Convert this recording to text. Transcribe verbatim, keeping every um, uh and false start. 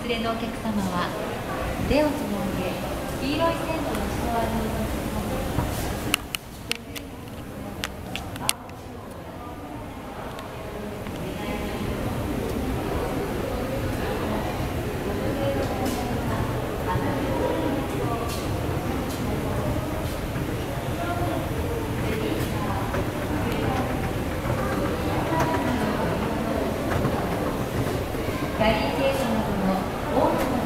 連れのお客様は手をつないで黄色い線路の下を歩いてください。キャリーケースなどの大きな